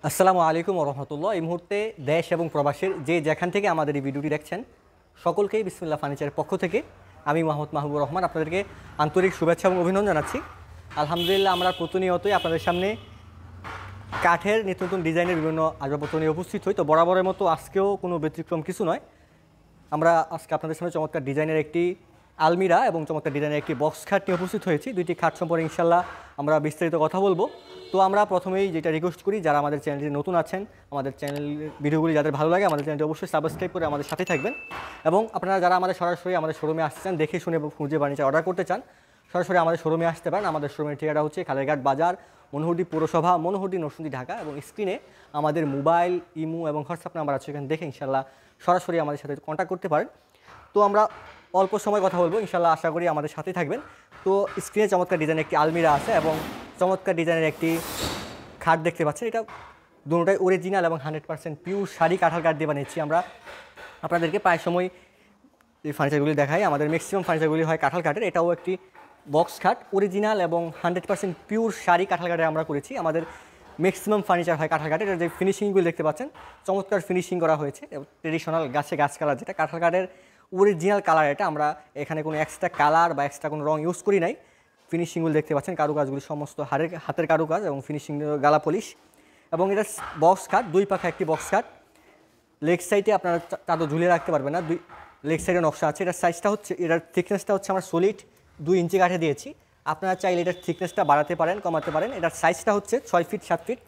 আসসালামু আলাইকুম রহমতুল্লাহ। এই মুহূর্তে দেশ এবং প্রবাসের যে যেখান থেকে আমাদের এই ভিডিওটি দেখছেন সকলকেই বিসমিল্লাহ ফার্নিচারের পক্ষ থেকে আমি মোহাম্মদ মাহবুবুর রহমান আপনাদেরকে আন্তরিক শুভেচ্ছা এবং অভিনন্দন জানাচ্ছি। আলহামদুলিল্লাহ, আমরা প্রতিনিয়তই আপনাদের সামনে কাঠের নিত্য নতুন ডিজাইনের বিভিন্ন আসবাবপত্র নিয়ে উপস্থিত হই। তো বরাবরের মতো আজকেও কোনো ব্যতিক্রম কিছু নয়। আমরা আজকে আপনাদের সামনে চমৎকার ডিজাইনের একটি আলমিরা এবং চমৎকার ডিজাইনের একটি বক্স খাট নিয়ে উপস্থিত হয়েছি। দুইটি খাট সম্পর্কে ইনশাল্লাহ আমরা বিস্তারিত কথা বলবো। তো আমরা প্রথমেই যেটা রিকোয়েস্ট করি, যারা আমাদের চ্যানেলটি নতুন আছেন, আমাদের চ্যানেল ভিডিওগুলি যাদের ভালো লাগে আমাদের চ্যানেলটি অবশ্যই সাবস্ক্রাইব করে আমাদের সাথে থাকবেন। এবং আপনারা যারা আমাদের সরাসরি আমাদের শোরুমে আসছেন, দেখে শুনে খুঁজে ফার্নিচার অর্ডার করতে চান, সরাসরি আমাদের শোরুমে আসতে পারেন। আমাদের শোরুমের ঠিকানা হচ্ছে খালেরঘাট বাজার, মনোহরদী পৌরসভা, মনোহরদী নরসিংদী, ঢাকা। এবং স্ক্রিনে আমাদের মোবাইল, ইমো এবং হোয়াটসঅ্যাপ নাম্বার আছে, এখানে দেখে ইনশাল্লাহ সরাসরি আমাদের সাথে কন্ট্যাক্ট করতে পারেন। তো আমরা অল্প সময় কথা বলবো, ইনশাল্লাহ আশা করি আমাদের সাথেই থাকবেন। তো স্ক্রিনে চমৎকার ডিজাইনের একটি আলমিরা আছে এবং চমৎকার ডিজাইনের একটি খাট দেখতে পাচ্ছেন। এটা দুটোটাই অরিজিনাল এবং 100% পিওর শাড়ি কাঁঠাল কাঠ দিয়ে বানিয়েছি আমরা। আপনাদেরকে প্রায় সময় এই ফার্নিচারগুলি দেখাই, আমাদের ম্যাক্সিমাম ফার্নিচারগুলি হয় কাঁঠাল কাঠের। এটাও একটি বক্স খাট, অরিজিনাল এবং 100% পিওর শাড়ি কাঁঠাল কাঠে আমরা করেছি। আমাদের ম্যাক্সিমাম ফার্নিচার হয় কাঁঠাল কাঠের। এটার যে ফিনিশিংগুলি দেখতে পাচ্ছেন, চমৎকার ফিনিশিং করা হয়েছে। ট্রেডিশনাল গাছ কালার, যেটা কাঁঠাল কাঠের অরিজিনাল কালার, এটা আমরা এখানে কোনো এক্সট্রা কালার বা এক্সট্রা কোনো রং ইউজ করি নাই। ফিনিশিংগুলো দেখতে পাচ্ছেন, কারুকাজগুলি সমস্ত হাতের কারুকাজ এবং ফিনিশিং গালা পলিশ। এবং এটা বক্স খাট, দুই পাখা একটি বক্স খাট। লেগ সাইডে আপনারা চাদর ঝুলিয়ে রাখতে পারবেন না, দুই লেগ সাইডে নকশা আছে। এটার সাইজটা হচ্ছে, এটার থিকনেসটা হচ্ছে আমরা সলিড 2 ইঞ্চি কাঠে দিয়েছি। আপনারা চাইলে এটার থিকনেসটা বাড়াতে পারেন, কমাতে পারেন। এটার সাইজটা হচ্ছে 6 ফিট 7 ফিট,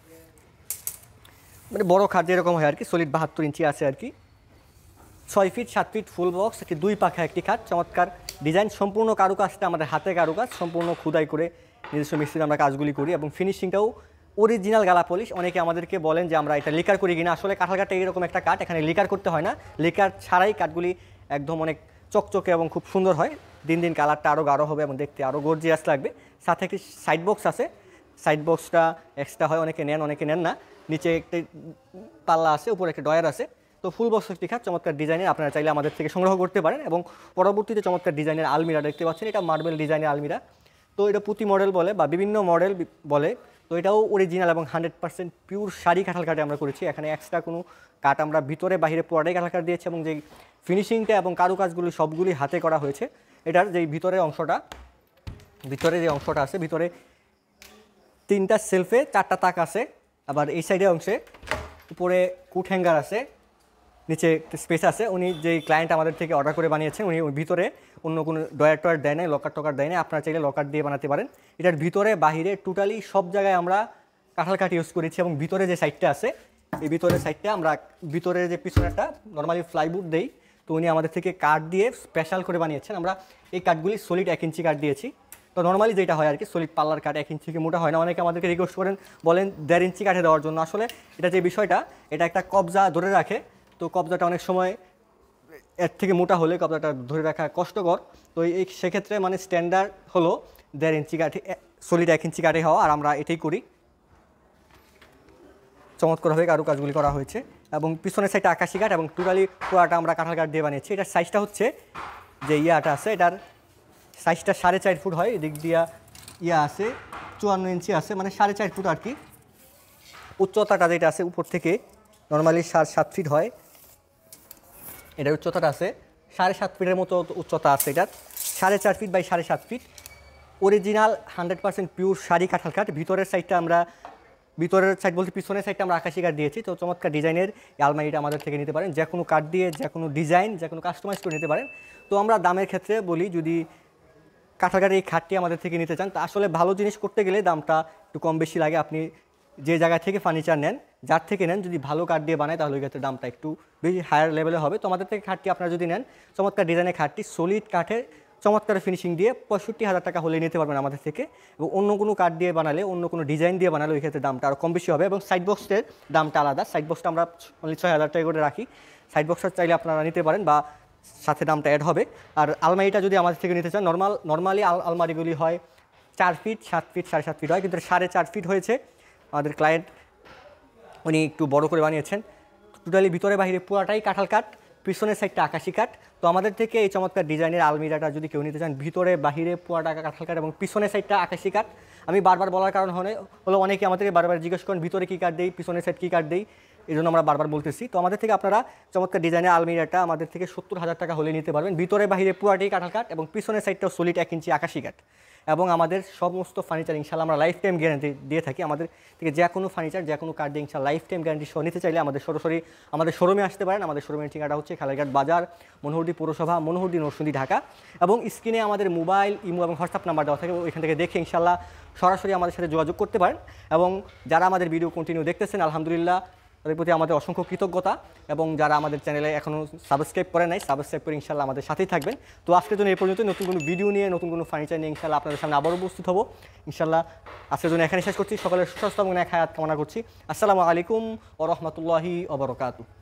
মানে বড় খাট যেরকম হয় আর কি, সলিড 72 ইঞ্চি আছে আর কি। 6 ফিট 7 ফিট ফুল বক্স, একটি দুই পাখা একটি খাট, চমৎকার ডিজাইন। সম্পূর্ণ কারুকাজটা আমাদের হাতে কারুকাজ, সম্পূর্ণ খোদাই করে নিজস্ব মিস্ত্রিতে আমরা কাজগুলি করি। এবং ফিনিশিংটাও অরিজিনাল গালা পলিশ। অনেকে আমাদেরকে বলেন যে আমরা এটা লিকার করি কিনা। আসলে কাঁঠাল কাঠটা এরকম একটা কাঠ, এখানে লিকার করতে হয় না। লিকার ছাড়াই কাঠগুলি একদম অনেক চকচকে এবং খুব সুন্দর হয়। দিন দিন কালারটা আরও গাঢ় হবে এবং দেখতে আরও গর্জিয়াস লাগবে। সাথে একটি সাইড বক্স আছে, সাইড বক্সটা এক্সট্রা হয়, অনেকে নেন অনেকে নেন না। নিচে একটি পাল্লা আছে, উপরে একটা ডয়ার আছে। তো ফুল বক্স একটি খাট, চমৎকার ডিজাইনের, আপনারা চাইলে আমাদের থেকে সংগ্রহ করতে পারেন। এবং পরবর্তীতে চমৎকার ডিজাইনের আলমিরা দেখতে পাচ্ছেন, এটা মার্বেল ডিজাইনের আলমিরা। তো এটা পুঁতি মডেল বলে বা বিভিন্ন মডেল বলে। তো এটাও অরিজিনাল এবং 100% পিওর শাড়ি কাঁঠাল কাঠে আমরা করেছি। এখানে এক্সট্রা কোনো কাঠ আমরা ভিতরে বাহিরে পুরোটাই কাঁঠাল কাঠ দিয়েছি। এবং যেই ফিনিশিংটা এবং কারুকাজগুলি সবগুলি হাতে করা হয়েছে। এটার যেই ভিতরে যে অংশটা আছে, ভিতরে 3টা সেলফে 4টা তাক আছে। আবার এই সাইডে অংশে উপরে কুট হ্যাঙ্গার আছে, নিচে স্পেস আছে। উনি যেই ক্লায়েন্ট আমাদের থেকে অর্ডার করে বানিয়েছেন, উনি ভিতরে অন্য কোনো ডয়ার টয়ার দেয় নাই, লকার টকার দেয় নাই। আপনারা চাইলে লকার দিয়ে বানাতে পারেন। এটার ভিতরে বাহিরে টোটালি সব জায়গায় আমরা কাঁঠাল কাঠ ইউজ করেছি। এবং ভিতরে যে সাইডটা আছে, এই ভিতরের সাইডটা আমরা ভিতরে যে পিছনেরটা নর্মালি ফ্লাইউড দেই, তো উনি আমাদের থেকে কাঠ দিয়ে স্পেশাল করে বানিয়েছেন। আমরা এই কাঠগুলি সলিড 1 ইঞ্চি কাঠ দিয়েছি। তো নর্মালি যেটা হয় আর কি, সলিড পাল্লার কাঠ 1 ইঞ্চি থেকে মোটা হয় না। অনেকে আমাদেরকে রিকোয়েস্ট করেন, বলেন 1.5 ইঞ্চি কাঠে দেওয়ার জন্য। আসলে এটা যে বিষয়টা, এটা একটা কবজা ধরে রাখে। তো কবজাটা অনেক সময় এর থেকে মোটা হলে কবজাটা ধরে রাখা কষ্টকর। তো এই সেক্ষেত্রে মানে স্ট্যান্ডার্ড হলো 1.5 ইঞ্চি কাঠে, সলিড 1 ইঞ্চি কাঠে হওয়া। আর আমরা এটাই করি। চমৎকারভাবে কারুকাজগুলি করা হয়েছে। এবং পিছনের সাইডটা আকাশি কাঠ এবং টোটালি পুরাটা আমরা কাঁঠাল কাঠ দিয়ে বানিয়েছি। এটার সাইজটা হচ্ছে যে ইয়াটা আছে, এটার সাইজটা 4.5 ফুট হয়। এদিক দিয়া আছে 54 ইঞ্চি আছে, মানে 4.5 ফুট আর কি। উচ্চতাটা যেটা আছে উপর থেকে নর্মালি 7.5 ফিট হয়। এটার উচ্চতাটা আছে 7.5 ফিটের মতো উচ্চতা আছে। এটার 4.5 feet by 7.5 feet, original 100% pure শাড়ি কাঁঠাল কাঠ। ভিতরের সাইডটা আমরা, ভিতরের সাইড বলতে পিছনের সাইডটা আমরা আকাশি কাঠ দিয়েছি। তো চমৎকার ডিজাইনের আলমারিটা আমাদের থেকে নিতে পারেন, যে কোনো কাঠ দিয়ে যে কোনো ডিজাইন, যে কোনো কাস্টমাইজ করে নিতে পারেন। তো আমরা দামের ক্ষেত্রে বলি, যদি কাঁঠাল কাঠের এই খাটটি আমাদের থেকে নিতে চান, তা আসলে ভালো জিনিস করতে গেলে দামটা একটু কম বেশি লাগে। আপনি যে জায়গা থেকে ফার্নিচার নেন, যার থেকে নেন, যদি ভালো কাঠ দিয়ে বানায় তাহলে ওই ক্ষেত্রে দামটা একটু বেশি হায়ার লেভেলে হবে। তো আমাদের থেকে খাটটি আপনারা যদি নেন, চমৎকার ডিজাইনের খাটটি সলিড কাঠের চমৎকার ফিনিশিং দিয়ে 65,000 টাকা হলে নিতে পারবেন আমাদের থেকে। এবং অন্য কোনো কাঠ দিয়ে বানালে, অন্য কোনো ডিজাইন দিয়ে বানালে ওই ক্ষেত্রে দামটা আরও কম বেশি হবে। এবং সাইড বক্সের দামটা আলাদা। সাইড বক্সটা আমরা অনলি 6,000 টাকা করে রাখি। সাইড বক্সটা চাইলে আপনারা নিতে পারেন বা সাথে দামটা অ্যাড হবে। আর আলমারিটা যদি আমাদের থেকে নিতে চান, নর্মালি আলমারিগুলি হয় 4 ফিট 7 ফিট 7.5 ফিট হয়, কিন্তু 4.5 ফিট হয়েছে। আমাদের ক্লায়েন্ট উনি একটু বড় করে বানিয়েছেন। টোটালি ভিতরে বাহিরে পুরাটাই কাঁঠাল কাঠ, পিছনের সাইডটা আকাশি কাঠ। তো আমাদের থেকে এই চমৎকার ডিজাইনের আলমিরাটা যদি কেউ নিতে চান, ভিতরে বাহিরে পুরা টাকা কাঁঠাল কাঠ এবং পিছনের সাইডটা আকাশি কাঠ। আমি বারবার বলার কারণ হলো অনেকে আমাদেরকে বারবার জিজ্ঞেস করেন ভিতরে কী কাঠ দেই, পিছনের সাইড কী কাঠ দেই, এই জন্য আমরা বারবার বলতেছি। তো আমাদের থেকে আপনারা চমৎকার ডিজাইনের আলমিরাটা আমাদের থেকে 70,000 টাকা হলে নিতে পারবেন। ভিতরে বাহিরে পুরাটাই কাঁঠাল কাঠ এবং পিছনের সাইডটাও সলিড 1 ইঞ্চি আকাশি কাঠ। এবং আমাদের সমস্ত ফার্নিচার ইনশাল্লাহ আমরা লাইফ টাইম গ্যারান্টি দিয়ে থাকি। আমাদের থেকে যে কোনো ফার্নিচার যে কোনো কাঠ দিয়ে ইনশাল্লাহ লাইফ টাইম গ্যারান্টি সহ নিতে চাইলে আমাদের সরাসরি আমাদের শোরুমে আসতে পারেন। আমাদের শোরুমের ঠিকানাটা হচ্ছে খালেরঘাট বাজার, মনোহরদী পৌরসভা, মনোহরদী নরসিংদী, ঢাকা। এবং স্ক্রিনে আমাদের মোবাইল, ইমো এবং হোয়াটসঅ্যাপ নাম্বার দেওয়া থাকে, এখান থেকে দেখে ইনশাল্লাহ সরাসরি আমাদের সাথে যোগাযোগ করতে পারেন। এবং যারা আমাদের ভিডিও কন্টিনিউ দেখতেছেন আলহামদুলিল্লাহ তাদের প্রতি আমাদের অসংখ্য কৃতজ্ঞতা। এবং যারা আমাদের চ্যানেলে এখনও সাবস্ক্রাইব করে নাই, সাবস্ক্রাইব করে ইনশাল্লাহ আমাদের সাথেই থাকবেন। তো আজকের জন্য এই পর্যন্ত। নতুন কোনো ভিডিও নিয়ে, নতুন কোনো ফার্নিচার নিয়ে ইনশাল্লাহ আপনাদের সামনে আবারও উপস্থিত হবো ইনশাল্লাহ। আজকের জন্য এখানে শেষ করছি। সকলের সুস্বাস্থ্য এবং এক হায়াত কামনা করছি। আসসালামু আলাইকুম ওয়া রাহমাতুল্লাহি ওয়া বারাকাতুহু।